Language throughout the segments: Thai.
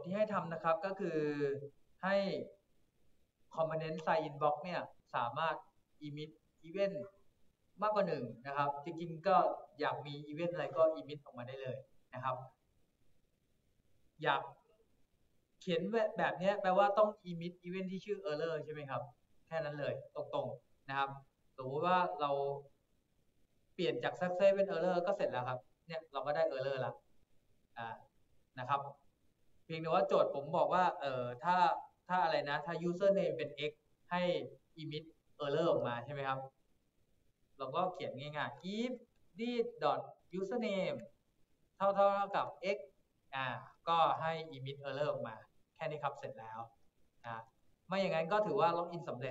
ที่ให้ทำนะครับก็คือให้ component sign inbox เนี่ยสามารถ emit event มากกว่าหนึ่งนะครับจริงๆก็อยากมี event อะไรก็ emit ออกมาได้เลยนะครับอยากเขียนแบบนี้แปลว่าต้อง emit event ที่ชื่อ error ใช่ไหมครับแค่นั้นเลยตรงๆนะครับสมมติว่าเราเปลี่ยนจาก success เป็น error ก็เสร็จแล้วครับเนี่ยเราก็ได้ error แล้วนะครับเพียงแต่ว่าโจทย์ผมบอกว่าถ้าอะไรนะถ้า username เป็น x ให้ emit error ออกมาใช่ไหมครับเราก็เขียนง่ายๆ if this dot username เท่ากับ x ก็ให้ emit error ออกมาแค่นี้ครับเสร็จแล้วไม่อย่างนั้นก็ถือว่าล็อกอินสำเร็จ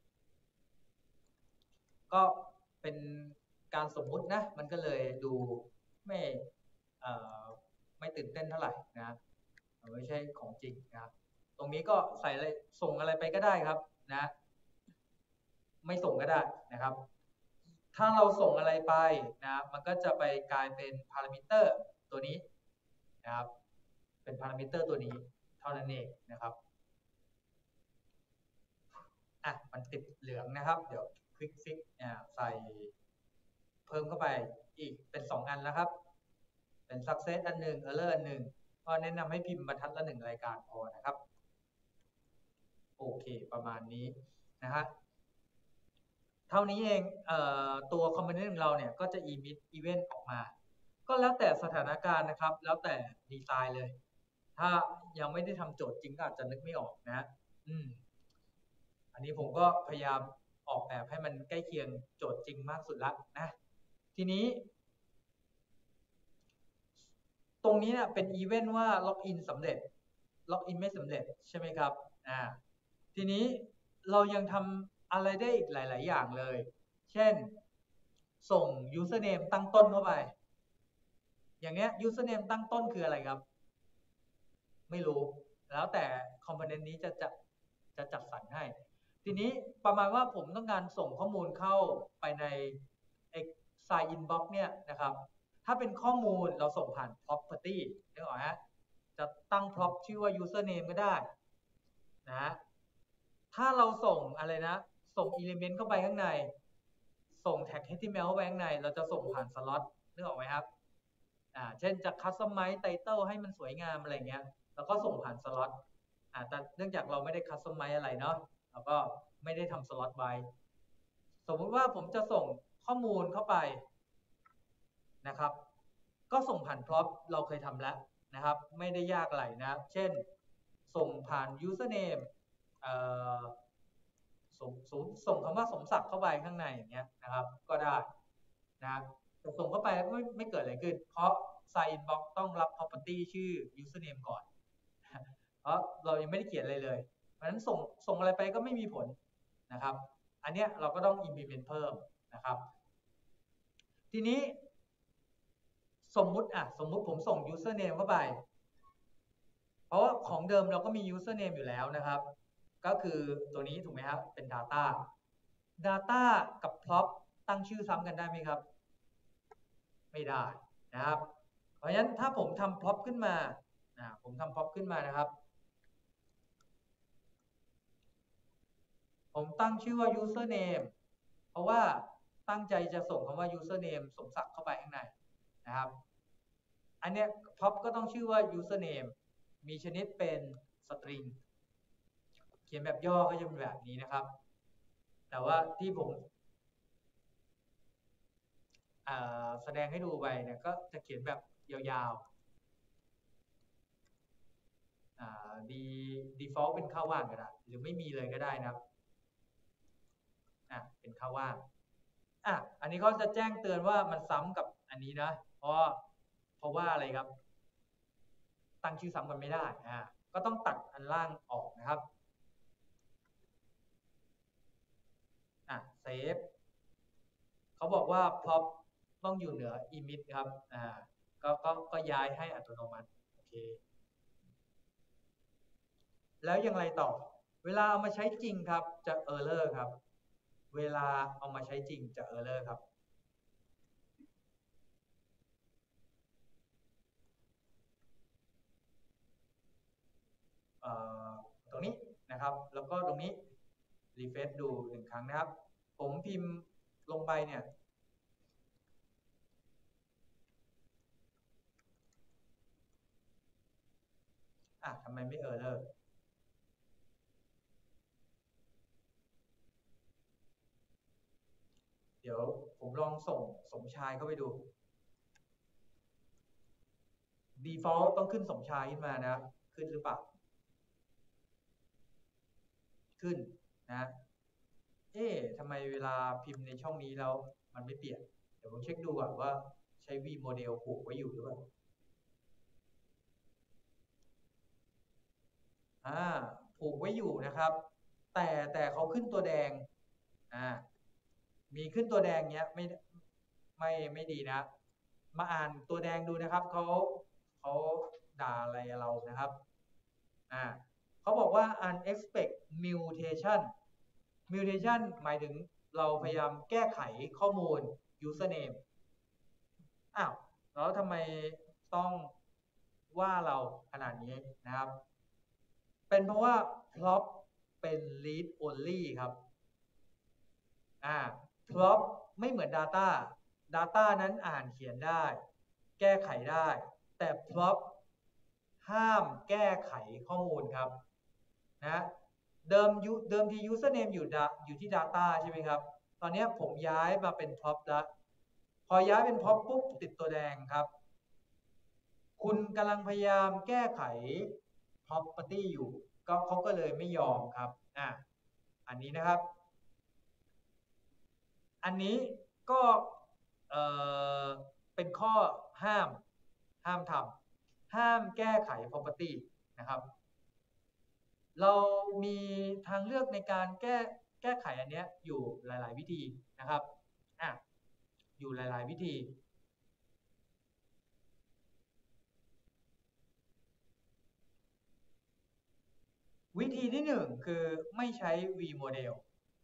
ก็เป็นการสมมุตินะมันก็เลยดูไม่ตื่นเต้นเท่าไหร่นะไม่ใช่ของจริงนะครับตรงนี้ก็ใส่อะไรส่งอะไรไปก็ได้ครับนะไม่ส่งก็ได้นะครับถ้าเราส่งอะไรไปนะมันก็จะไปกลายเป็นพารามิเตอร์ตัวนี้นะครับเป็นพารามิเตอร์ตัวนี้เท่านั้นเองนะครับมันติดเหลืองนะครับเดี๋ยวคลิกฟิกใส่เพิ่มเข้าไปอีกเป็น2อันแล้วครับเป็น success อันหนึ่ง error อันหนึ่งก็แนะนำให้พิมพ์บรรทัดละ1รายการพอนะครับโอเคประมาณนี้นะฮะเท่านี้เองตัว component ของเราเนี่ยก็จะ emit event ออกมาก็แล้วแต่สถานการณ์นะครับแล้วแต่ดีไซน์เลยถ้ายังไม่ได้ทำโจทย์จริงก็อาจจะนึกไม่ออกนะอันนี้ผมก็พยายามออกแบบให้มันใกล้เคียงโจทย์จริงมากสุดละนะทีนี้ตรงนี้เนี่ยเป็นอีเวนต์ว่าล็อกอินสำเร็จล็อกอินไม่สำเร็จใช่ไหมครับทีนี้เรายังทำอะไรได้อีกหลายๆอย่างเลยเช่นส่ง username ตั้งต้นเข้าไปอย่างเนี้ย username ตั้งต้นคืออะไรครับไม่รู้แล้วแต่ component นี้จะจัดสรรให้ทีนี้ประมาณว่าผมต้องการส่งข้อมูลเข้าไปใน sign inbox เนี่ยนะครับถ้าเป็นข้อมูลเราส่งผ่าน property นึกออกฮะจะตั้ง prop ชื่อว่า username ก็ได้นะถ้าเราส่งอะไรนะส่ง element เข้าไปข้างในส่ง tag HTML เข้าไปข้างในเราจะส่งผ่าน slot นึกออกไหมครับเช่นจะ customize title ให้มันสวยงามอะไรเงี้ยแล้วก็ส่งผ่าน slot แต่เนื่องจากเราไม่ได้ customize อะไรเนาะเราก็ไม่ได้ทำ slot ไว้สมมุติว่าผมจะส่งข้อมูลเข้าไปนะครับก็ส่งผ่าน prop เราเคยทำแล้วนะครับไม่ได้ยากอะไรนะเช่นส่งผ่าน username ส่งคำว่าสมศักดิ์เข้าไปข้างในอย่างเงี้ยนะครับก็ได้นะแต่ส่งเข้าไปไม่เกิดอะไรขึ้นเพราะ sign inbox ต้องรับ property ชื่อ username ก่อนเพราะเรายังไม่ได้เขียนอะไรเลยเพราะฉะนั้นส่งอะไรไปก็ไม่มีผลนะครับอันเนี้ยเราก็ต้อง implement เพิ่มนะครับทีนี้สมมุติผมส่ง username เข้าไปเพราะว่าของเดิมเราก็มี username อยู่แล้วนะครับก็คือตัวนี้ถูกไหมครับเป็น data กับ prop ตั้งชื่อซ้ำกันได้ไหมครับไม่ได้นะครับเพราะฉะนั้นถ้าผมทำ prop ขึ้นมานะครับผมตั้งชื่อว่า username เพราะว่าตั้งใจจะส่งคำว่า username สมศักดิ์เข้าไปข้างในนะครับอันเนี้ย prop ก็ต้องชื่อว่า username มีชนิดเป็น string เขียนแบบย่อก็จะเป็นแบบนี้นะครับแต่ว่าที่ผมแสดงให้ดูไปเนี่ยก็จะเขียนแบบยาวๆdefault เป็นค่าว่างก็ได้หรือไม่มีเลยก็ได้นะครับเป็นค่าว่างอันนี้เขาจะแจ้งเตือนว่ามันซ้ำกับอันนี้นะเพราะว่าอะไรครับตั้งชื่อซ้ำกันไม่ได้ก็ต้องตัดอันล่างออกนะครับเซฟเขาบอกว่า prop ต้องอยู่เหนือ emit ครับก็ย้ายให้อัตโนมัติโอเคแล้วยังไงต่อเวลาเอามาใช้จริงครับจะ error ครับเวลาเอามาใช้จริงจะ error ครับนะครับ แล้วก็ตรงนี้รีเฟรชดู1 ครั้งนะครับผมพิมพ์ลงไปเนี่ยทำไมไม่เออร์เลอร์เดี๋ยวผมลองส่งสมชายเข้าไปดู default ต้องขึ้นสมชายขึ้นมานะขึ้นหรือเปล่าขึ้นนะทำไมเวลาพิมพ์ในช่องนี้แล้วมันไม่เปลี่ยนเดี๋ยวผมเช็คดูก่อนว่าใช้ V model ผูกไว้อยู่หรือเปล่าผูกไว้อยู่นะครับแต่เขาขึ้นตัวแดงมีขึ้นตัวแดงเนี้ยไม่ดีนะมาอ่านตัวแดงดูนะครับเขาด่าอะไรเรานะครับเขาบอกว่า unexpected mutation mutation หมายถึงเราพยายามแก้ไขข้อมูล username แล้วทำไมต้องว่าเราขนาดนี้นะครับเป็นเพราะว่า prop เป็น read only ครับprop ไม่เหมือน data นั้นอ่านเขียนได้แก้ไขได้แต่ prop ห้ามแก้ไขข้อมูลครับนะเดิมที username อยู่ที่ data ใช่ไหมครับตอนนี้ผมย้ายมาเป็น prop แล้วพอย้ายเป็น prop ปุ๊บติดตัวแดงครับคุณกำลังพยายามแก้ไข property อยู่เขาก็เลยไม่ยอมครับอันนี้นะครับอันนี้ก็เป็นข้อห้ามทำห้ามแก้ไข property นะครับเรามีทางเลือกในการแก้ไขอันนี้อยู่หลายๆวิธีนะครับอยู่หลายๆวิธีวิธีที่1คือไม่ใช้ V model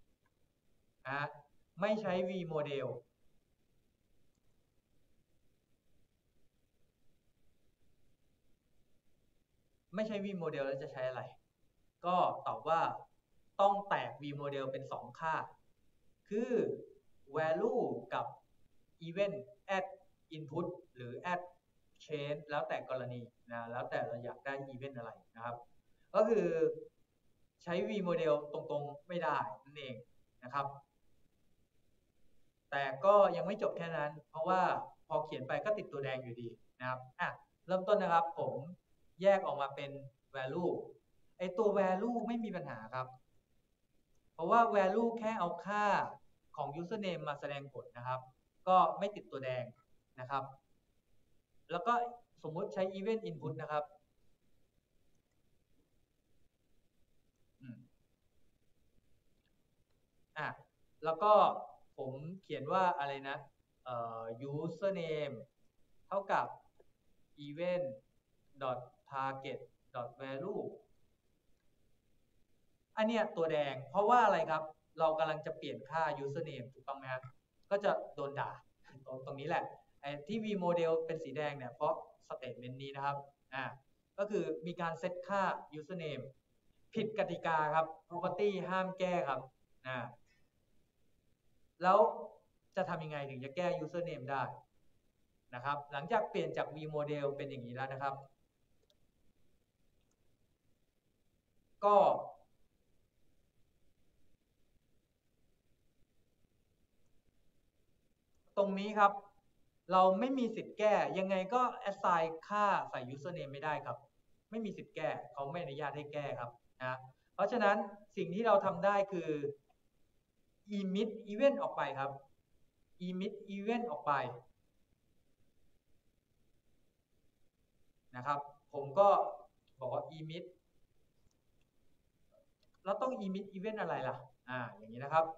ไม่ใช้ V model ไม่ใช้ V model แล้วจะใช้อะไรก็ตอบว่าต้องแตก V model เป็น2ค่าคือ value กับ event add input หรือ add change แล้วแต่กรณีนะแล้วแต่เราอยากได้ event อะไรนะครับก็คือใช้ V model ตรงๆไม่ได้นั่นเองนะครับแต่ก็ยังไม่จบแค่นั้นเพราะว่าพอเขียนไปก็ติดตัวแดงอยู่ดีนะครับเริ่มต้นนะครับผมแยกออกมาเป็น value ไอตัว value ไม่มีปัญหาครับเพราะว่า value แค่เอาค่าของ username มาแสดงผลนะครับก็ไม่ติดตัวแดงนะครับแล้วก็สมมุติใช้ event input นะครับแล้วก็ผมเขียนว่าอะไรนะusername เท่ากับ event target value อันเนี้ยตัวแดงเพราะว่าอะไรครับเรากำลังจะเปลี่ยนค่า username ถูกต้องไหมครับก็จะโดนด่าตรงนี้แหละไอ้ที่ v model เป็นสีแดงเนี่ยเพราะ statement นี้นะครับก็คือมีการเซตค่า username ผิดกติกาครับ property ห้ามแก้ครับแล้วจะทำยังไงถึงจะแก้ username ได้นะครับหลังจากเปลี่ยนจาก v model เป็นอย่างนี้แล้วนะครับก็ตรงนี้ครับเราไม่มีสิทธิ์แก้ยังไงก็ assign ค่าใส่ username ไม่ได้ครับไม่มีสิทธิ์แก้เขาไม่อนุญาตให้แก้ครับเพราะฉะนั้นสิ่งที่เราทำได้คือ emit event ออกไปครับ emit event ออกไปนะครับผมก็บอกว่า emit แล้วต้อง emit event อะไรล่ะอย่างนี้นะครับ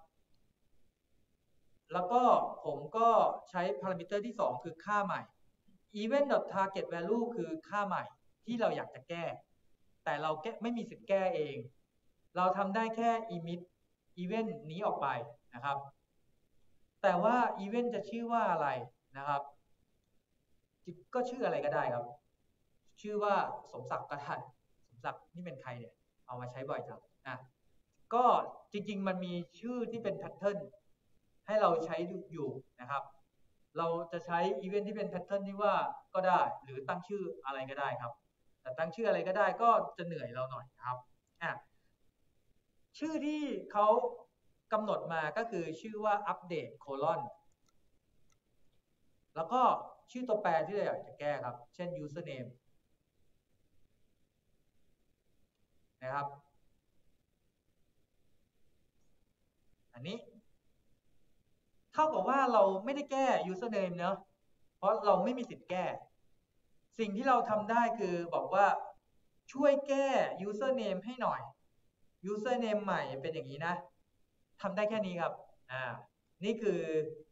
แล้วก็ผมก็ใช้ parameter ที่2คือค่าใหม่ event.target value คือค่าใหม่ที่เราอยากจะแก้แต่เราไม่มีสิทธิ์แก้เองเราทำได้แค่ emit event นี้ออกไปนะครับแต่ว่า event จะชื่อว่าอะไรนะครับก็ชื่ออะไรก็ได้ครับชื่อว่าสมศักดิ์ก็ได้สมศักดิ์นี่เป็นใครเนี่ยเอามาใช้บ่อยจังก็จริงๆมันมีชื่อที่เป็นแพทเทิร์นให้เราใช้อยู่นะครับเราจะใช้อีเวนท์ที่เป็นแพทเทิร์นที่ว่าก็ได้หรือตั้งชื่ออะไรก็ได้ครับแต่ตั้งชื่ออะไรก็ได้ก็จะเหนื่อยเราหน่อยนะครับชื่อที่เขากำหนดมาก็คือชื่อว่าอัปเดตโคลอนแล้วก็ชื่อตัวแปรที่เราอยากจะแก้ครับเช่น username นะครับอันนี้เท่ากับว่าเราไม่ได้แก้ username เนอะเพราะเราไม่มีสิทธิ์แก้สิ่งที่เราทำได้คือบอกว่าช่วยแก้ username ให้หน่อย username ใหม่เป็นอย่างนี้นะทำได้แค่นี้ครับนี่คือ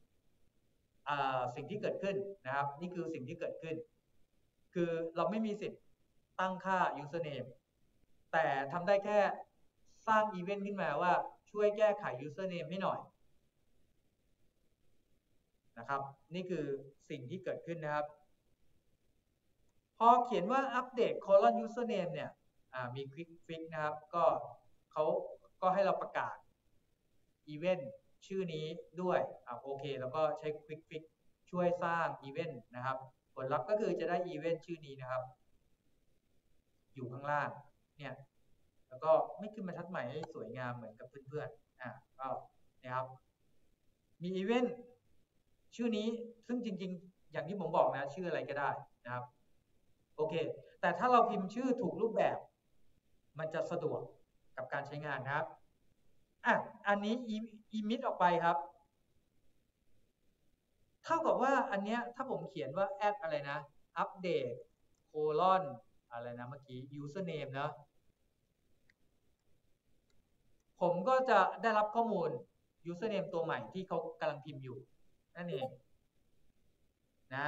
สิ่งที่เกิดขึ้นนะครับนี่คือสิ่งที่เกิดขึ้นคือเราไม่มีสิทธิ์ตั้งค่า username แต่ทำได้แค่สร้างอีเวนต์ขึ้นมาว่าช่วยแก้ไข username ให้หน่อยนะครับนี่คือสิ่งที่เกิดขึ้นนะครับพอเขียนว่าอัปเดต colon username เนี่ยมี quick fix นะครับก็เขาก็ให้เราประกาศอีเวนต์ชื่อนี้ด้วยโอเคแล้วก็ใช้ quick fix ช่วยสร้างอีเวนต์นะครับผลลัพธ์ก็คือจะได้อีเวนต์ชื่อนี้นะครับอยู่ข้างล่างเนี่ยแล้วก็ไม่ขึ้นบรรทัดใหม่ให้สวยงามเหมือนกับเพื่อนๆก็นะครับมีอีเวนต์ชื่อนี้ซึ่งจริงๆอย่างที่ผมบอกนะชื่ออะไรก็ได้นะครับโอเคแต่ถ้าเราพิมพ์ชื่อถูกรูปแบบมันจะสะดวกกับการใช้งานนะครับอันนี้emit ออกไปครับเท่ากับว่าอันเนี้ยถ้าผมเขียนว่าแอดอะไรนะอัปเดตโคลอนอะไรนะเมื่อกี้ username นะผมก็จะได้รับข้อมูล username ตัวใหม่ที่เขากำลังพิมพ์อยู่นั่นเองนะ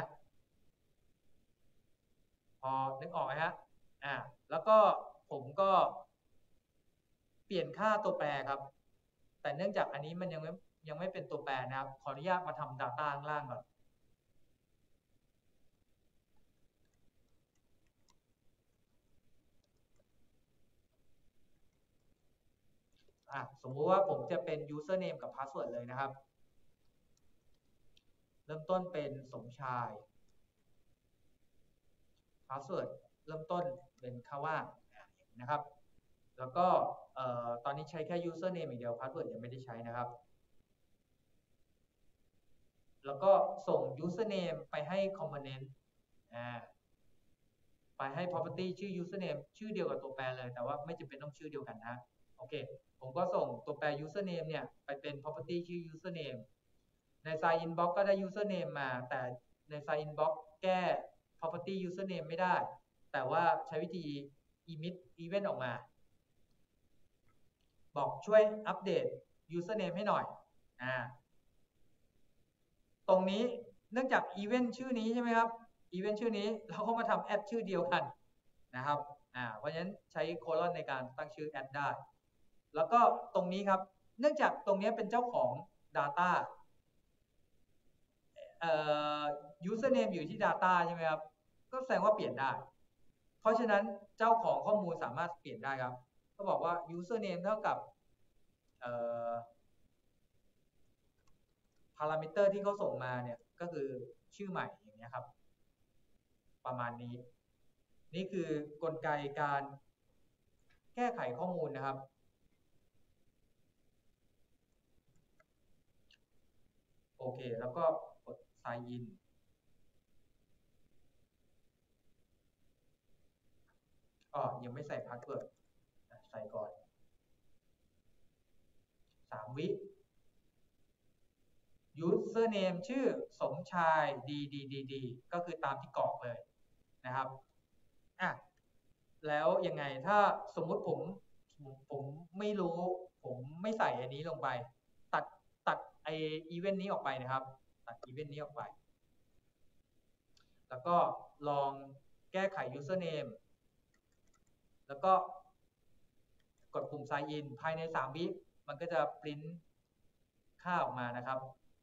พอนึกออกไหมฮะแล้วก็ผมก็เปลี่ยนค่าตัวแปรครับแต่เนื่องจากอันนี้มันยังไม่เป็นตัวแปรนะครับขออนุญาตมาทำ data ข้างล่างก่อนสมมุติว่าผมจะเป็น username กับ password เลยนะครับเริ่มต้นเป็นสมชาย password เริ่มต้นเป็นค่าว่างนะครับแล้วก็ตอนนี้ใช้แค่ username อย่างเดียว password ยังไม่ได้ใช้นะครับแล้วก็ส่ง username ไปให้ component ไปให้ property ชื่อ username ชื่อเดียวกับตัวแปรเลยแต่ว่าไม่จำเป็นต้องชื่อเดียวกันนะโอเคผมก็ส่งตัวแปร username เนี่ยไปเป็น property ชื่อ username ใน sign inbox ก็ได้ username มาแต่ใน sign inbox แก้ property username ไม่ได้แต่ว่าใช้วิธี emit event ออกมาบอกช่วยอัปเดต username ให้หน่อยตรงนี้เนื่องจาก event ชื่อนี้ใช่ไหมครับ event ชื่อนี้เราก็มาทำ add ชื่อเดียวกันนะครับเพราะฉะนั้นใช้โคลอนในการตั้งชื่อ add ได้แล้วก็ตรงนี้ครับเนื่องจากตรงนี้เป็นเจ้าของ data username อยู่ที่ data ใช่ไหมครับก็แสดงว่าเปลี่ยนได้เพราะฉะนั้นเจ้าของข้อมูลสามารถเปลี่ยนได้ครับก็บอกว่า username เท่ากับพารามิเตอร์ที่เขาส่งมาเนี่ยก็คือชื่อใหม่อย่างนี้ครับประมาณนี้นี่คือกลไกการแก้ไขข้อมูลนะครับโอเคแล้วก็กด sign in ยังไม่ใส่พาสเวิร์ดใส่ก่อน3 วิ username ชื่อสมชาย DDDD ก็คือตามที่กรอกเลยนะครับแล้วยังไงถ้าสมมุติผมไม่รู้ผมไม่ใส่อันนี้ลงไปตัดไออีเวนต์นี้ออกไปนะครับตัดอีเวนต์นี้ออกไปแล้วก็ลองแก้ไข username แล้วก็กดปุ่ม sign in ภายใน3 วิมันก็จะปริ้นค่าออกมานะครับ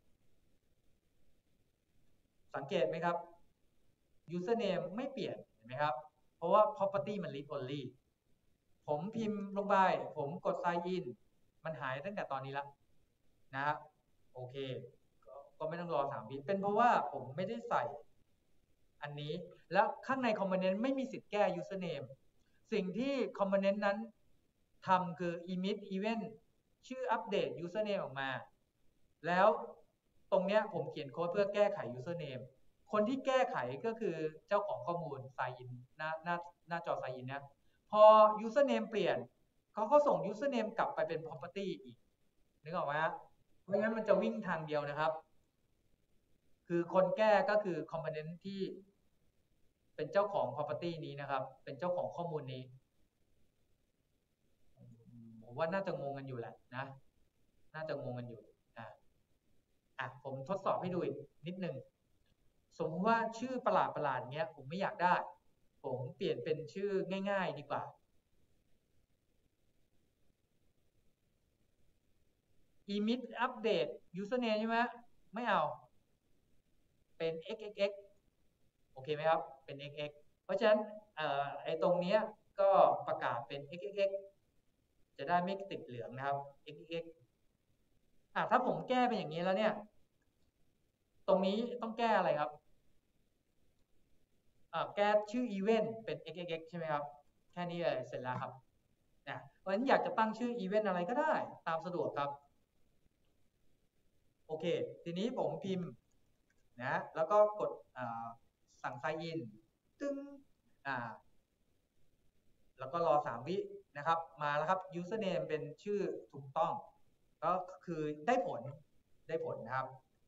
สังเกตไหมครับ username ไม่เปลี่ยนเห็นไหมครับเพราะว่า property มัน read only ผมพิมพ์ลงไปผมกด sign in มันหายตั้งแต่ตอนนี้แล้วนะครับโอเคก็ไม่ต้องรอ3 วิเป็นเพราะว่าผมไม่ได้ใส่อันนี้แล้วข้างในคอมโพเนนต์ไม่มีสิทธิ์แก้ username สิ่งที่คอมโพเนนต์นั้นทำคือ emit event ชื่ออัปเดต username ออกมาแล้วตรงเนี้ยผมเขียนโค้ดเพื่อแก้ไข username คนที่แก้ไขก็คือเจ้าของข้อมูล sign in หน้าจอ sign in นะพอ username เปลี่ยนเขาก็ส่ง username กลับไปเป็น property อีกนึกออกไหมฮะไม่งั้นมันจะวิ่งทางเดียวนะครับคือคนแก้ก็คือ component ที่เป็นเจ้าของ property นี้นะครับเป็นเจ้าของข้อมูลนี้ผมว่าน่าจะงงกันอยู่แหละนะน่าจะงงกันอยู่ผมทดสอบให้ดูอีกนิดนึงสมมติว่าชื่อประหลาดเงี้ยผมไม่อยากได้ผมเปลี่ยนเป็นชื่อง่ายๆดีกว่า emit update username ใช่ไหมไม่เอาเป็น xxx โอเคไหมครับเป็น xx เพราะฉะนั้นไอ้ตรงนี้ก็ประกาศเป็น xxx จะได้ไม่ติดเหลืองนะครับ xxx ถ้าผมแก้เป็นอย่างนี้แล้วเนี่ยตรงนี้ต้องแก้อะไรครับแก้ชื่อ event เป็น xxx ใช่ไหมครับแค่นี้เลยเสร็จแล้วครับเพราะฉะนั้นอยากจะตั้งชื่อ event อะไรก็ได้ตามสะดวกครับโอเคทีนี้ผมพิมพ์นะแล้วก็กดสั่ง sign in ตึ้งแล้วก็รอ3 วินะครับมาแล้วครับ username เป็นชื่อถูกต้องก็คือได้ผลนะครับ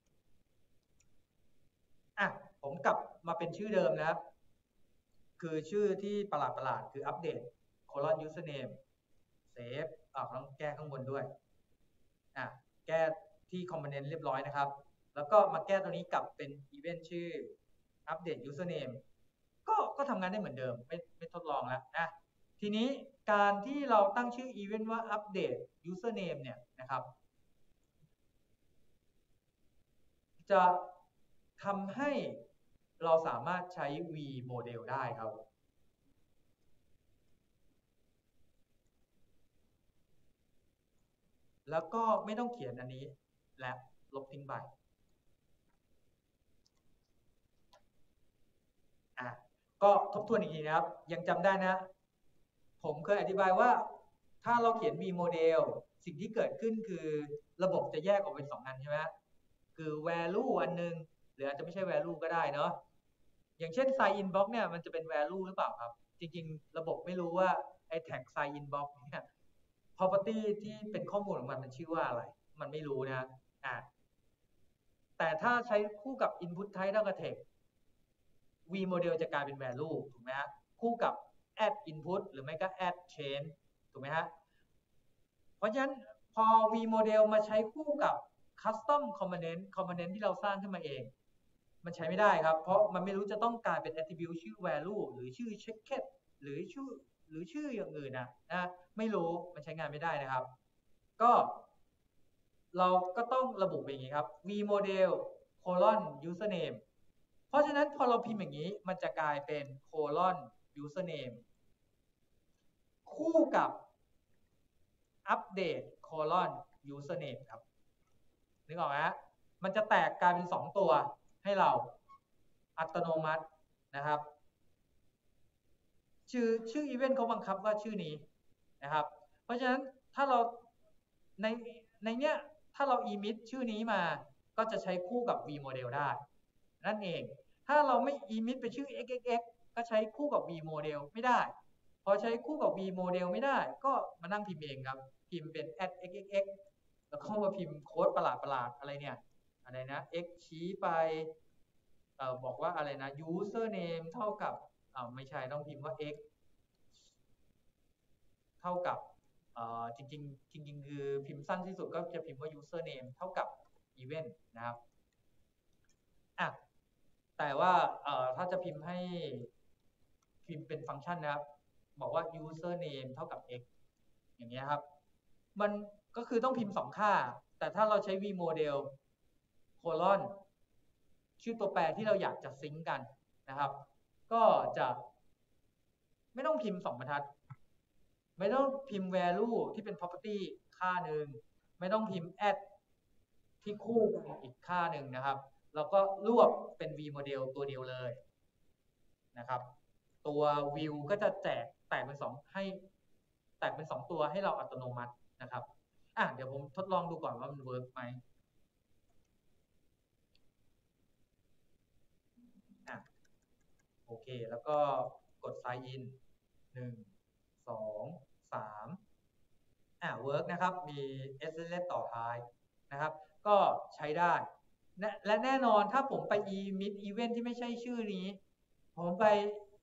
ผมกลับมาเป็นชื่อเดิมนะครับคือชื่อที่ประหลาดคืออัปเดต username เซฟต้องแก้ข้างบนด้วยแก้ที่คอมโพเนนต์เรียบร้อยนะครับแล้วก็มาแก้ตัวนี้กลับเป็นอีเวนต์ชื่ออัปเดต username ก็ทำงานได้เหมือนเดิมไม่ทดลองแล้วนะทีนี้การที่เราตั้งชื่ออีเวนต์ว่าอัปเดต username เนี่ยนะครับจะทำให้เราสามารถใช้ v model ได้ครับแล้วก็ไม่ต้องเขียนอันนี้และลบทิ้งไปก็ทบทวนอีกทีนะครับยังจำได้นะผมเคยอธิบายว่าถ้าเราเขียน v model สิ่งที่เกิดขึ้นคือระบบจะแยกออกเป็น2 อันใช่ไหมคือ value อันนึงหรืออาจจะไม่ใช่ value ก็ได้เนาะอย่างเช่น sign in box เนี่ยมันจะเป็น value หรือเปล่าครับจริงๆระบบไม่รู้ว่าไอ้ tag sign in box เนี่ย property ที่เป็นข้อมูลของมันชื่อว่าอะไรมันไม่รู้นะแต่ถ้าใช้คู่กับ input type เท่ากับ text v model จะกลายเป็น value ถูกไหมฮะคู่กับ add input หรือไม่ก็ add change ถูกไหมฮะเพราะฉะนั้นพอ v model มาใช้คู่กับ custom component ที่เราสร้างขึ้นมาเองมันใช้ไม่ได้ครับเพราะมันไม่รู้จะต้องการเป็น attribute ชื่อ value หรือชื่อ checked หรือชื่ออย่างอื่นนะไม่รู้มันใช้งานไม่ได้นะครับก็เราก็ต้องระบุอย่างนี้ครับ v model username เพราะฉะนั้นพอเราพิมพ์อย่างนี้มันจะกลายเป็น username คู่กับ update username ครับนึกออกไหมฮะมันจะแตกกลายเป็น2 ตัวให้เราอัตโนมัตินะครับชื่ออีเวนต์เขาบังคับว่าชื่อนี้นะครับเพราะฉะนั้นถ้าเราในเนี้ยถ้าเรา emit ชื่อนี้มาก็จะใช้คู่กับ v model ได้นั่นเองถ้าเราไม่ emit ไปชื่อ xxx ก็ใช้คู่กับ v model ไม่ได้พอใช้คู่กับ v model ไม่ได้ก็มานั่งพิมพ์เองครับพิมพ์เป็น @xxx แล้วก็มาพิมพ์โค้ดประหลาดอะไรเนี่ยอะไรนะ x ชี้ไปบอกว่าอะไรนะ username เท่ากับไม่ใช่ต้องพิมพ์ว่า x เท่ากับจริงคือพิมพ์สั้นที่สุดก็จะพิมพ์ว่า username เท่ากับ event นะครับแต่ว่าถ้าจะพิมพ์ให้พิมพ์เป็นฟังก์ชันนะครับบอกว่า username เท่ากับ x อย่างเงี้ยครับมันก็คือต้องพิมพ์2 ค่าแต่ถ้าเราใช้ v model colon ชื่อตัวแปรที่เราอยากจะซิงก์กันนะครับก็จะไม่ต้องพิมพ์2 บรรทัดไม่ต้องพิมพ์ value ที่เป็น property ค่าหนึ่งไม่ต้องพิมพ์ add ที่คู่กันอีกค่าหนึ่งนะครับแล้วก็รวบเป็น v model ตัวเดียวเลยนะครับตัว view ก็จะแตกเป็น2ให้แตกเป็น2ตัวให้เราอัตโนมัตินะครับเดี๋ยวผมทดลองดูก่อนว่ามันเวิร์กไหมโอเคแล้วก็กด sign in 1 2 3เวิร์กนะครับมี SSL ต่อท้ายนะครับก็ใช้ได้และแน่นอนถ้าผมไป emit event ที่ไม่ใช่ชื่อนี้ผมไป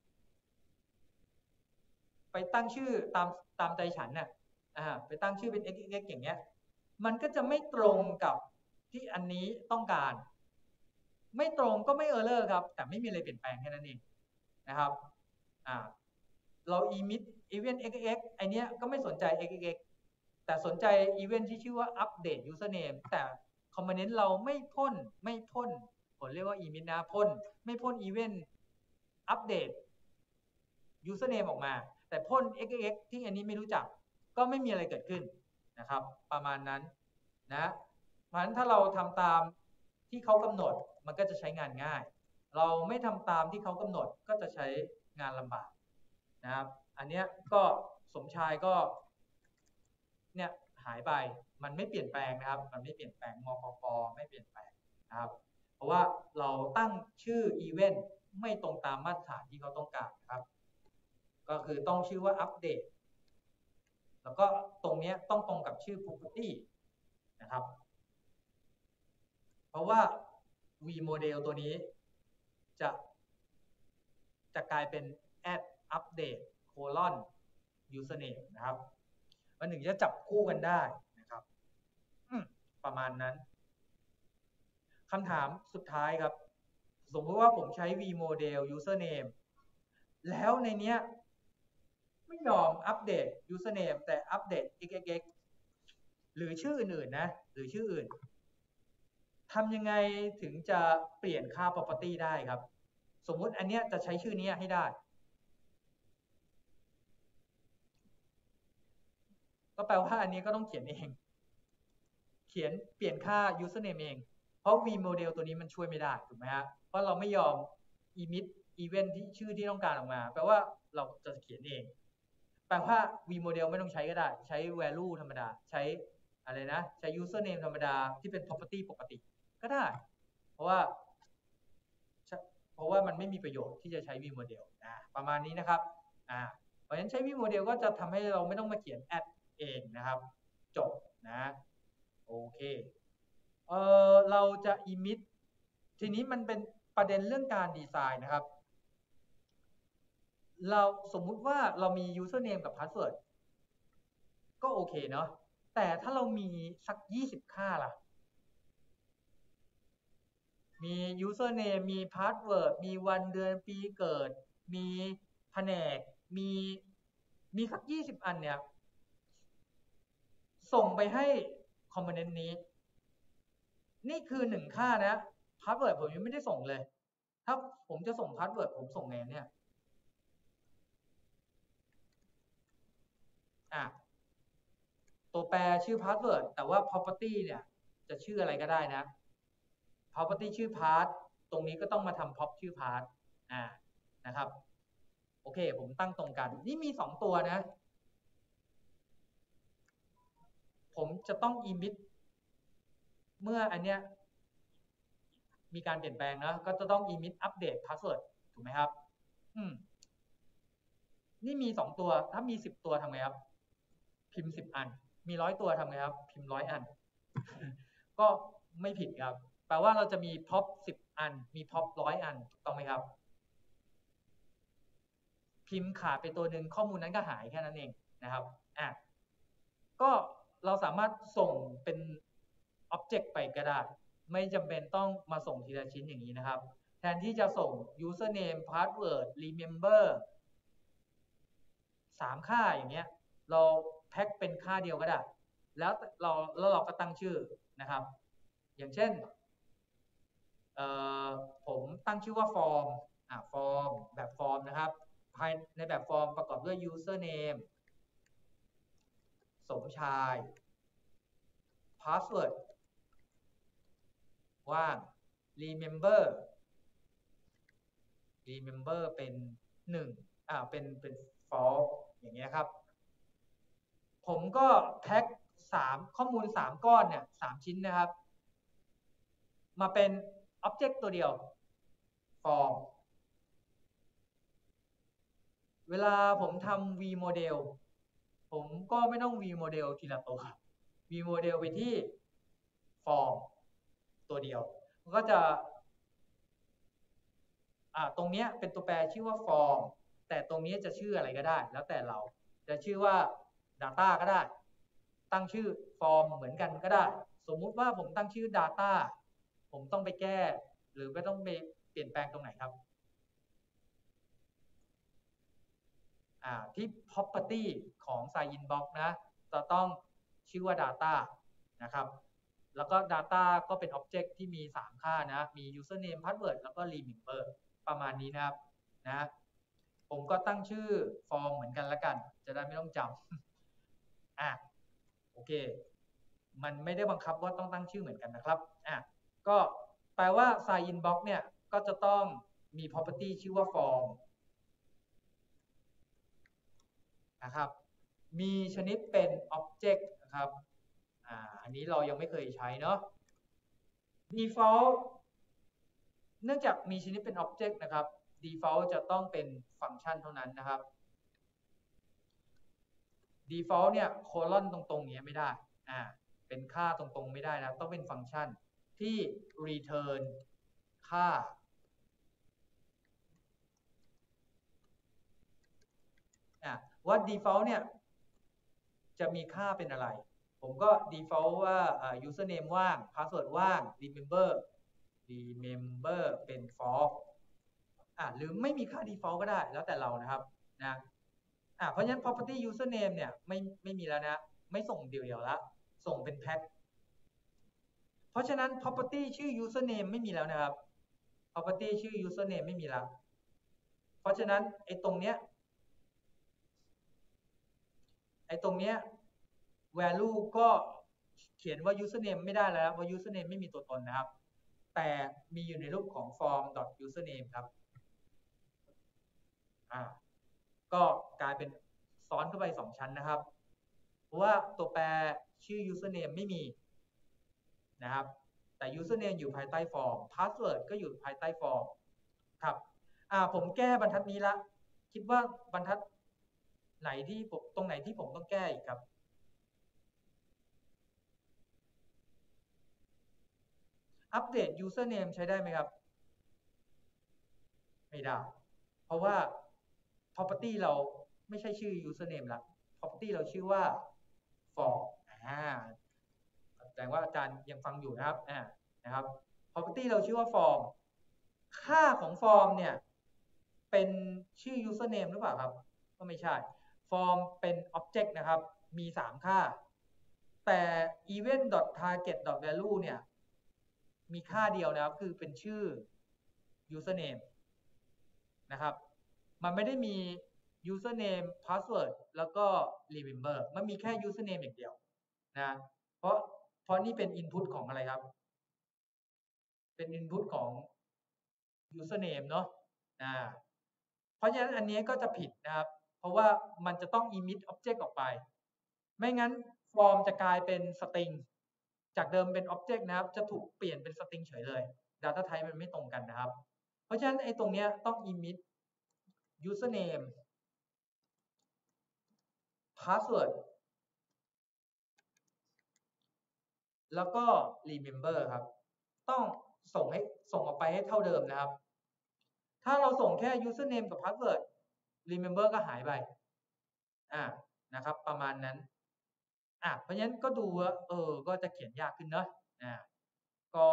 ตั้งชื่อตามใจฉันน่ะไปตั้งชื่อเป็น xx อย่างเงี้ยมันก็จะไม่ตรงกับที่อันนี้ต้องการไม่ตรงก็ไม่ error ครับแต่ไม่มีอะไรเปลี่ยนแปลงแค่นั้นเองนะครับเรา emit event xx ไอเนี้ยก็ไม่สนใจ xx แต่สนใจ event ที่ชื่อว่า update username แต่คอมโพเนนต์เราไม่พ่นผมเรียกว่า emit นะพ่นไม่พ่น event update username ออกมาแต่พ่น xx ที่อันนี้ไม่รู้จักก็ไม่มีอะไรเกิดขึ้นนะครับประมาณนั้นนะเพราะฉะนั้นถ้าเราทำตามที่เขากำหนดมันก็จะใช้งานง่ายเราไม่ทำตามที่เขากำหนดก็จะใช้งานลำบากนะครับอันนี้ก็สมชายก็เนี่ยหายไปมันไม่เปลี่ยนแปลงนะครับมันไม่เปลี่ยนแปลงมปไม่เปลี่ยนแปลงนะครับเพราะว่าเราตั้งชื่ออีเวนต์ไม่ตรงตามมาตรฐานที่เขาต้องการนะครับก็คือต้องชื่อว่าอัปเดตแล้วก็ตรงนี้ต้องตรงกับชื่อ property นะครับเพราะว่า v model ตัวนี้จะกลายเป็น add update colon username นะครับมันถึงจะจับคู่กันได้นะครับประมาณนั้นคำถามสุดท้ายครับสมมติว่าผมใช้ v model username แล้วในเนี้ยไม่ยอมอัปเดต username แต่อัปเดต xxx หรือชื่ออื่นๆนะหรือชื่ออื่นทำยังไงถึงจะเปลี่ยนค่า property ได้ครับสมมุติอันเนี้ยจะใช้ชื่อนี้ให้ได้ก็แปลว่าอันนี้ก็ต้องเขียนเองเปลี่ยนค่า username เองเพราะ v model ตัวนี้มันช่วยไม่ได้ถูกไหมฮะเพราะเราไม่ยอม emit event ที่ชื่อที่ต้องการออกมาแปลว่าเราจะเขียนเองแปลว่า v model ไม่ต้องใช้ก็ได้ใช้ value ธรรมดาใช้อะไรนะใช้ username ธรรมดาที่เป็น property ปกติก็ได้เพราะว่ามันไม่มีประโยชน์ที่จะใช้ v model ประมาณนี้นะครับเพราะฉะนั้นใช้ v model ก็จะทำให้เราไม่ต้องมาเขียน add เองนะครับจบนะโอเคเราจะ emit ทีนี้มันเป็นประเด็นเรื่องการดีไซน์นะครับเราสมมุติว่าเรามี username กับ password ก็โอเคเนาะแต่ถ้าเรามีสัก20ค่าล่ะมี username มี password มีวันเดือนปีเกิดมีแผนกมีสัก20อันเนี่ยส่งไปให้คอมโพเนนต์นี้นี่คือ1ค่านะพาสเวิร์ดผมยังไม่ได้ส่งเลยถ้าผมจะส่งพาสเวิร์ดผมส่งไงเนี่ยตัวแปรชื่อพาสเวิร์ดแต่ว่า property เนี่ยจะชื่ออะไรก็ได้นะ property ชื่อ path ตรงนี้ก็ต้องมาทำ pop ชื่อ path นะครับโอเคผมตั้งตรงกันนี่มี2ตัวนะผมจะต้อง emit เมื่ออันเนี้ยมีการเปลี่ยนแปลงนะก็จะต้อง emit update password ถูกไหมครับนี่มี2ตัวถ้ามี10ตัวทำไงครับพิมพ์10อันมี100ตัวทำไงครับพิมพ์100อันก็ไม่ผิดครับแปลว่าเราจะมี pop 10อันมี pop 100อันถูกต้องไหมครับพิมพ์ขาดไปตัวหนึ่งข้อมูลนั้นก็หายแค่นั้นเองนะครับก็เราสามารถส่งเป็น object ไปก็ได้ไม่จำเป็นต้องมาส่งทีละชิ้นอย่างนี้นะครับแทนที่จะส่ง username password remember 3ค่าอย่างเงี้ยเราแพ็คเป็นค่าเดียวก็ได้แล้วเราก็ตั้งชื่อนะครับอย่างเช่นผมตั้งชื่อว่า form form แบบ form นะครับภายในแบบ form ประกอบด้วย username สมชาย password ว่าง remember เป็น1เป็น false อย่างเงี้ยครับผมก็แพ็คข้อมูล3ก้อนเนี่ย3ชิ้นนะครับมาเป็น object ตัวเดียว form เวลาผมทำ vModel ผมก็ไม่ต้อง vModel ทีละตัว vModel ไปที่ form ตัวเดียวมันก็จะตรงนี้เป็นตัวแปรชื่อว่า form แต่ตรงนี้จะชื่ออะไรก็ได้แล้วแต่เราจะชื่อว่า data ก็ได้ตั้งชื่อ form เหมือนกันก็ได้สมมุติว่าผมตั้งชื่อ data ผมต้องไปแก้หรือไม่ต้องไปเปลี่ยนแปลงตรงไหนครับที่ property ของ sign in box นะจะต้องชื่อว่า data นะครับแล้วก็ data ก็เป็น object ที่มี3ค่านะมี username password แล้วก็ remember ประมาณนี้นะครับนะผมก็ตั้งชื่อ form เหมือนกันละกันจะได้ไม่ต้องจำโอเคมันไม่ได้บังคับว่าต้องตั้งชื่อเหมือนกันนะครับก็แปลว่า sign in box เนี่ยก็จะต้องมี property ชื่อว่า form นะครับมีชนิดเป็น object นะครับอันนี้เรายังไม่เคยใช้เนาะ default เนื่องจากมีชนิดเป็น object นะครับ default จะต้องเป็นฟังก์ชันเท่านั้นนะครับ default เนี่ยโคลอนตรงๆนี้ไม่ได้เป็นค่าตรงๆไม่ได้นะต้องเป็นฟังก์ชันที่ return ค่าว่า default เนี่ยจะมีค่าเป็นอะไรผมก็ default ว่า username ว่าง password ว่าง remember เป็น false หรือไม่มีค่า default ก็ได้แล้วแต่เรานะครับนะเพราะฉะนั้น property username เนี่ยไม่มีแล้วนะไม่ส่งเดี่ยวๆแล้วส่งเป็นแพ็คเพราะฉะนั้น property ชื่อ username ไม่มีแล้วนะครับ property ชื่อ username ไม่มีแล้วเพราะฉะนั้นไอ้ตรงเนี้ย value ก็เขียนว่า username ไม่ได้แล้วเพราะ username ไม่มีตัวตนนะครับแต่มีอยู่ในรูปของ form username ครับก็กลายเป็นซ้อนเข้าไป2ชั้นนะครับเพราะว่าตัวแปรชื่อ username ไม่มีนะครับแต่ username อยู่ภายใต้ form password ก็อยู่ภายใต้ form ครับผมแก้บรรทัดนี้ละคิดว่าบรรทัดไหนที่ตรงไหนที่ผมต้องแก้อีกครับอัปเดต username ใช้ได้ไหมครับไม่ได้เพราะว่า property เราไม่ใช่ชื่อ username ละ property เราชื่อว่า form แสดงว่าอาจารย์ยังฟังอยู่นะครับนะครับ property เราชื่อว่า form ค่าของ form เนี่ยเป็นชื่อ username หรือเปล่าครับก็ไม่ใช่ form เป็น object นะครับมี3ค่าแต่ event.target.value เนี่ยมีค่าเดียวนะครับคือเป็นชื่อ username นะครับมันไม่ได้มี username password แล้วก็ remember มันมีแค่ username อย่างเดียวนะเพราะนี่เป็น input ของอะไรครับเป็น input ของ username เนาะเพราะฉะนั้นอันนี้ก็จะผิดนะครับเพราะว่ามันจะต้อง emit object ออกไปไม่งั้น form จะกลายเป็น string จากเดิมเป็น object นะครับจะถูกเปลี่ยนเป็น string เฉยเลย data type มันไม่ตรงกันนะครับเพราะฉะนั้นไอ้ตรงนี้ต้อง emit username password แล้วก็ remember ครับต้องส่งออกไปให้เท่าเดิมนะครับถ้าเราส่งแค่ username กับ password remember ก็หายไปนะครับประมาณนั้นเพราะฉะนั้นก็ดูว่าก็จะเขียนยากขึ้นเนาะก็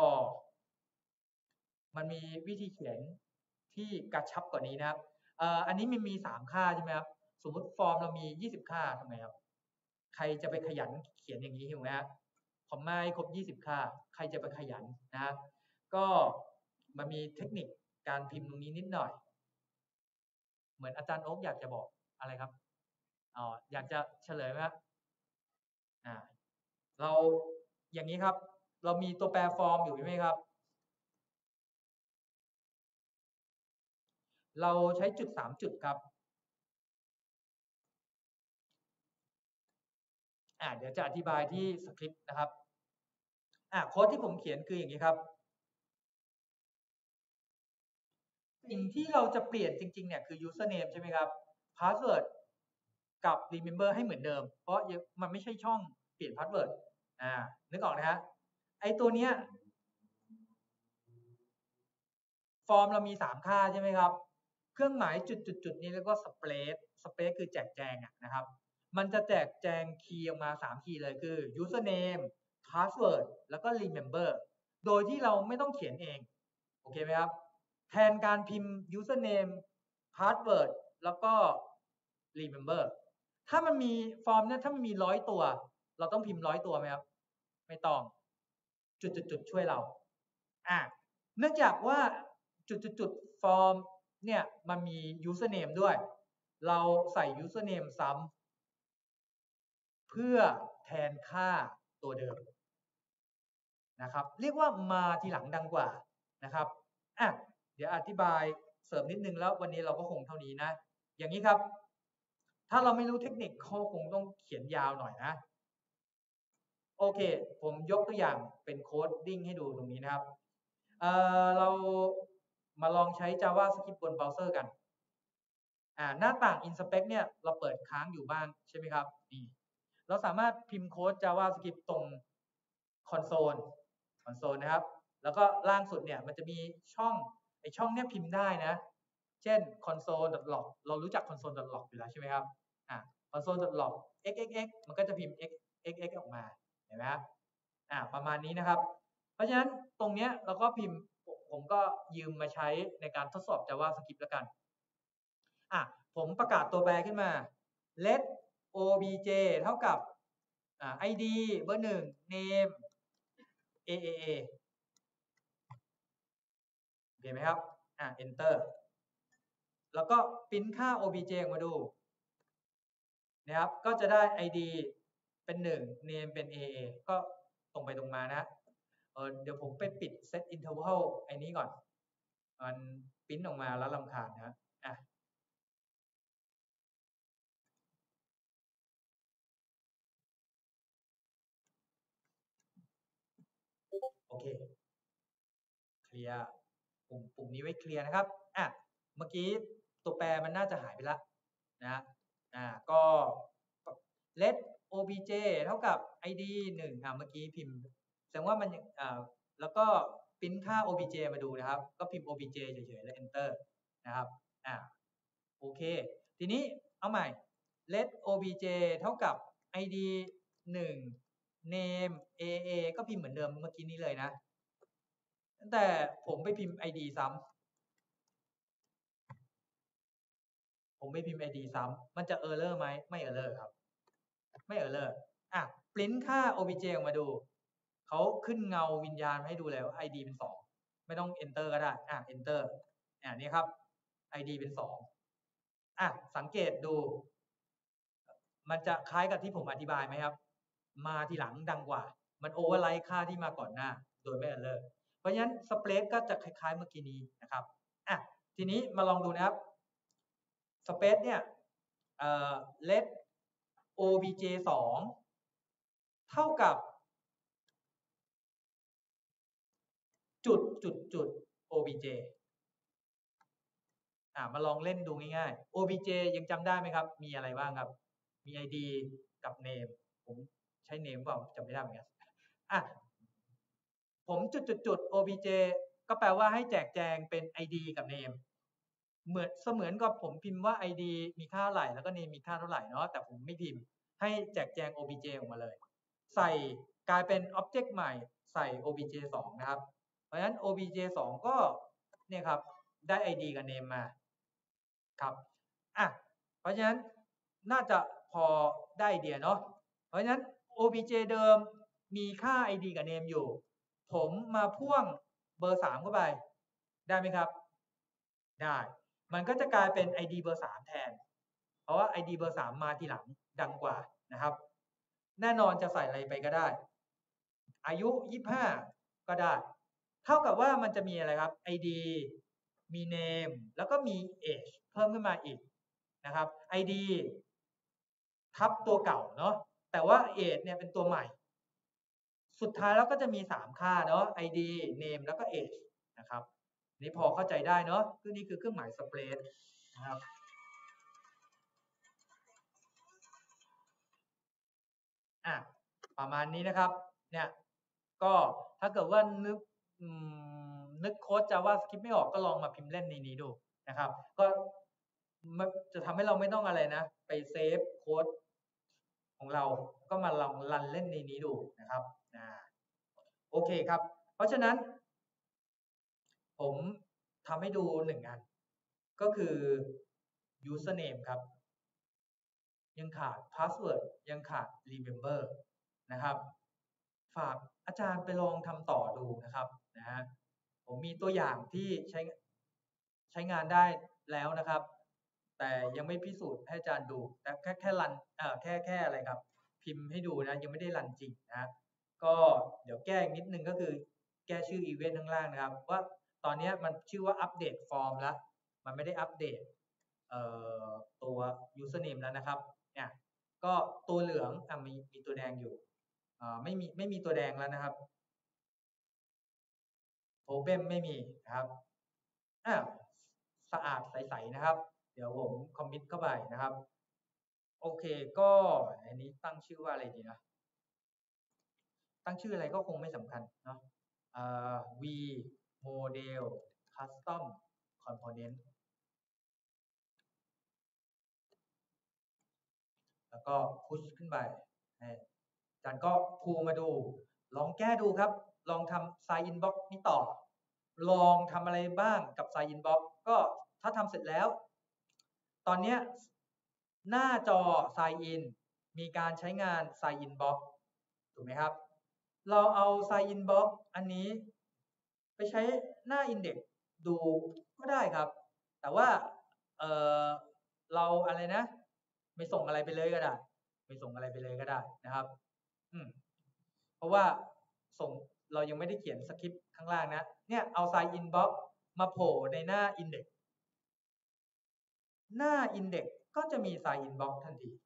มันมีวิธีเขียนที่กระชับกว่านี้นะครับอันนี้มันมี3ค่าใช่ไหมครับสมมติฟอร์มเรามี20ค่าทำไมครับใครจะไปขยันเขียนอย่างนี้ถูกไหมครับคอมมาให้ครบ20ค่าใครจะไปขยันนะครับก็มันมีเทคนิคการพิมพ์ตรงนี้นิดหน่อยเหมือนอาจารย์โอ๊คอยากจะบอกอะไรครับอยากจะเฉลยไหมครับเราอย่างนี้ครับ เรามีตัวแปรฟอร์มอยู่ใช่ไหมครับ เราใช้จุด3จุดครับเดี๋ยวจะอธิบายที่สคริปต์นะครับโค้ดที่ผมเขียนคืออย่างนี้ครับสิ่งที่เราจะเปลี่ยนจริงๆเนี่ยคือ username ใช่ไหมครับ password กับ remember ให้เหมือนเดิมเพราะมันไม่ใช่ช่องเปลี่ยน password นึกออกนะฮะไอตัวเนี้ยฟอร์มเรามี3ค่าใช่ไหมครับเครื่องหมายจุดๆๆนี้แล้วก็ spread คือแจกแจงนะครับมันจะแจกแจงคีย์ออกมา3คีย์เลยคือ username password แล้วก็ remember โดยที่เราไม่ต้องเขียนเองโอเคไหมครับแทนการพิมพ์ username password แล้วก็ remember ถ้ามันมีฟอร์มเนี่ยถ้ามันมี100ตัวเราต้องพิมพ์100ตัวไหมครับไม่ต้องจุดๆๆช่วยเราเนื่องจากว่าจุดๆฟอร์มเนี่ยมันมี username ด้วยเราใส่ username ซ้ำเพื่อแทนค่าตัวเดิมนะครับเรียกว่ามาทีหลังดังกว่านะครับเดี๋ยวอธิบายเสริมนิดนึงแล้ววันนี้เราก็คงเท่านี้นะอย่างนี้ครับถ้าเราไม่รู้เทคนิคเขาคงต้องเขียนยาวหน่อยนะโอเคผมยกตัวอย่างเป็นโค้ดดิ้งให้ดูตรงนี้นะครับเรามาลองใช้ JavaScript บนเบราว์เซอร์กันหน้าต่าง Inspect เนี่ยเราเปิดค้างอยู่บ้างใช่ไหมครับนี่เราสามารถพิมพ์โค้ด JavaScript ตรงคอนโซลนะครับแล้วก็ล่างสุดเนี่ยมันจะมีช่องช่องเนี้ยพิมพ์ได้นะเช่น console.log เรารู้จัก console.log อยู่แล้วใช่ไหมครับconsole.log xxx มันก็จะพิมพ์ xxx ออกมาเห็นไหมครับประมาณนี้นะครับเพราะฉะนั้นตรงเนี้ยเราก็พิมพ์ผมก็ยืมมาใช้ในการทดสอบ JavaScript แล้วกันผมประกาศตัวแปรขึ้นมา let obj เท่ากับid เบอร์1 name aaa โอเคไหมครับenter แล้วก็พิมพ์ค่า obj ออกมาดูนะครับก็จะได้ id เป็น1 name เป็น aa ก็ตรงไปตรงมานะเดี๋ยวผมไปปิด set interval ไอ้นี้ก่อนมันปริ้นออกมาแล้วรำคาญนะโอเคเคลียร์ปุ่มนี้ไว้เคลียร์นะครับเมื่อกี้ตัวแปรมันน่าจะหายไปแล้วนะก็ let obj เท่ากับ id 1เมื่อกี้พิมพ์แสดงว่ามันแล้วก็ปริ้นค่า obj มาดูนะครับก็พิมพ์ obj เฉยๆแล้ว enter นะครับโอเคทีนี้เอาใหม่ let obj เท่ากับ id 1 name aa ก็พิมพ์เหมือนเดิมเมื่อกี้นี้เลยนะแต่ผมไปพิมพ์ id ซ้ำผมไปพิมพ์ id ซ้ำมันจะ error ไหมไม่ error ครับไม่error ปริ้นค่า obj ออกมาดูเขาขึ้นเงาวิญญาณให้ดูเลยว่า id เป็น2ไม่ต้อง enter ก็ได้enter นี่ครับ id เป็น2สังเกตดูมันจะคล้ายกับที่ผมอธิบายไหมครับมาทีหลังดังกว่ามันโอเวอร์ไรท์ค่าที่มาก่อนหน้าโดยไม่เลิกเพราะฉะนั้นสเปรดก็จะคล้ายๆเมื่อกี้นี้นะครับทีนี้มาลองดูนะครับสเปรดเนี่ยlet obj 2เท่ากับจุด obj มาลองเล่นดูง่ายๆ obj ยังจำได้ไหมครับมีอะไรบ้างครับมี id กับ name ผมใช้ name เปล่าจำไม่ได้เหมือนกันผมจุด obj ก็แปลว่าให้แจกแจงเป็น id กับ name เสมือนกับผมพิมพ์ว่า id มีค่าเท่าไหร่แล้วก็ name มีค่าเท่าไหร่เนาะแต่ผมไม่พิมพ์ให้แจกแจง obj ออกมาเลยใส่กลายเป็น object ใหม่ใส่ obj 2นะครับเพราะฉะนั้น obj 2ก็เนี่ยครับได้ id กับ name มาครับเพราะฉะนั้นน่าจะพอได้ไอเดียเนาะเพราะฉะนั้น obj เดิมมีค่า id กับ name อยู่ผมมาพ่วงเบอร์3เข้าไปได้ไหมครับได้มันก็จะกลายเป็น id เบอร์3แทนเพราะว่า id เบอร์3มาทีหลังดังกว่านะครับแน่นอนจะใส่อะไรไปก็ได้อายุ25ก็ได้เท่ากับว่ามันจะมีอะไรครับ ID มี name แล้วก็มี age เพิ่มขึ้นมาอีกนะครับ ID ทับตัวเก่าเนาะแต่ว่า age เนี่ยเป็นตัวใหม่สุดท้ายแล้วก็จะมี3ค่าเนาะ ID name แล้วก็ age นะครับนี่พอเข้าใจได้เนาะคือนี่คือเครื่องหมาย spread นะครับประมาณนี้นะครับเนี่ยก็ถ้าเกิดว่านึกโค้ด JavaScript ไม่ออกก็ลองมาพิมพ์เล่นในนี้ดูนะครับก็จะทำให้เราไม่ต้องอะไรนะไปเซฟโค้ดของเราก็มาลองรันเล่นในนี้ดูนะครับโอเคครับเพราะฉะนั้นผมทำให้ดู1อันก็คือ username ครับยังขาด password ยังขาด remember นะครับฝากอาจารย์ไปลองทำต่อดูนะครับนะฮะผมมีตัวอย่างที่ใช้งานได้แล้วนะครับแต่ยังไม่พิสูจน์ให้อาจารย์ดูแต่แค่รันแค่อะไรครับพิมพ์ให้ดูนะยังไม่ได้รันจริงนะก็เดี๋ยวแก้นิดนึงก็คือแก้ชื่ออีเวนต์ข้างล่างนะครับว่าตอนนี้มันชื่อว่าอัปเดตฟอร์มแล้วมันไม่ได้อัปเดตตัว username แล้วนะครับเนี่ยก็ตัวเหลืองมีตัวแดงอยู่ไม่มีตัวแดงแล้วนะครับโอเบมไม่มีนะครับสะอาดใสๆนะครับเดี๋ยวผมคอมมิตเข้าไปนะครับโอเคก็อันนี้ตั้งชื่อว่าอะไรดีนะตั้งชื่ออะไรก็คงไม่สำคัญเนาะv model custom component แล้วก็ push ขึ้นไปอาจารย์ก็พูมาดูลองแก้ดูครับลองทำ sign in box นี้ต่อลองทำอะไรบ้างกับ sign in box ก็ถ้าทำเสร็จแล้วตอนนี้หน้าจอ sign in มีการใช้งาน sign in box ถูกไหมครับเราเอา sign in box อันนี้ไปใช้หน้า index ดูก็ได้ครับแต่ว่าเราอะไรนะไม่ส่งอะไรไปเลยก็ได้ไม่ส่งอะไรไปเลยก็ได้นะครับเพราะว่าเรายังไม่ได้เขียนสคริปต์ข้างล่างนะเนี่ยเอา sign in box มาโผล่ในหน้า index หน้า index ก็จะมี sign in box ทันที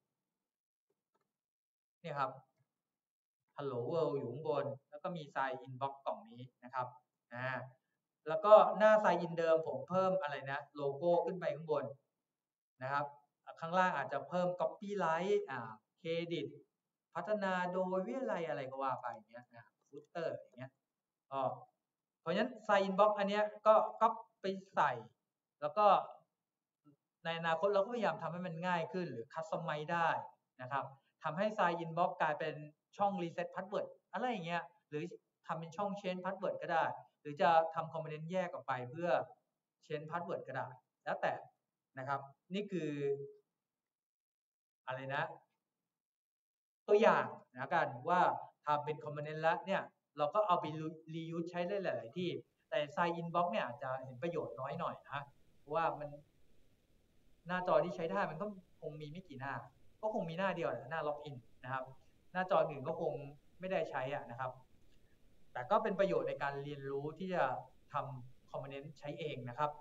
เนี่ยครับ Hello World อยู่ข้างบนแล้วก็มี sign in box กล่องนี้นะครับแล้วก็หน้า sign in เดิมผมเพิ่มอะไรนะโลโก้ขึ้นไปข้างบนนะครับข้างล่างอาจจะเพิ่ม copyright เครดิตพัฒนาโดยวิทยาลัยอะไรก็ว่าไปอย่างเงี้ยฟุตเตอร์อย่างเงี้ยเพราะฉะนั้น sign in box อันเนี้ยก็ไปใส่แล้วก็ในอนาคตเราก็พยายามทำให้มันง่ายขึ้นหรือ customize ได้นะครับทำให้ sign in box กลายเป็นช่อง reset password อะไรอย่างเงี้ยหรือทำเป็นช่อง change password ก็ได้หรือจะทำ component แยกออกไปเพื่อ change password ก็ได้แล้วแต่นะครับนี่คืออะไรนะตัวอย่างนะกันว่าทำเป็น component แล้วเนี่ยเราก็เอาไป reuse ใช้ได้หลายๆที่แต่ sign in box เนี่ยอาจจะเห็นประโยชน์น้อยหน่อยนะเพราะว่ามันหน้าจอที่ใช้ได้มันก็คงมีไม่กี่หน้าก็คงมีหน้าเดียวแหละหน้า login นะครับหน้าจออื่นก็คงไม่ได้ใช้นะครับแต่ก็เป็นประโยชน์ในการเรียนรู้ที่จะทำ component ใช้เองนะครับ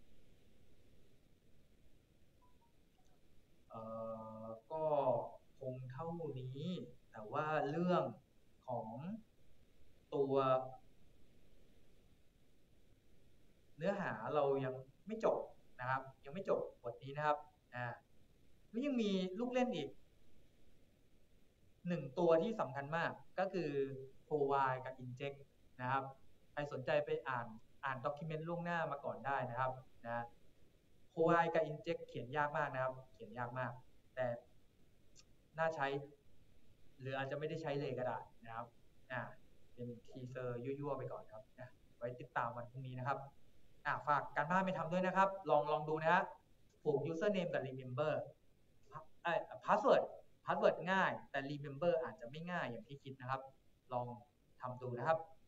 ก็คงเท่านี้แต่ว่าเรื่องของตัวเนื้อหาเรายังไม่จบนะครับยังไม่จบบทนี้นะครับแล้วยังมีลูกเล่นอีก1ตัวที่สำคัญมากก็คือ provide กับ inject นะครับใครสนใจไปอ่านด็อกิเมนต์ล่วงหน้ามาก่อนได้นะครับprovide กับ inject เขียนยากมากนะครับเขียนยากมากแต่น่าใช้หรืออาจจะไม่ได้ใช้เลยก็ได้นะครับเป็นทีเซอร์ยั่วๆไปก่อนครับไว้ติดตามวันพรุ่งนี้นะครับฝากการบ้านไปทำด้วยนะครับลองดูนะฮะผูก username กับ remember password ง่ายแต่ remember อาจจะไม่ง่ายอย่างที่คิดนะครับลองทำดูนะครับ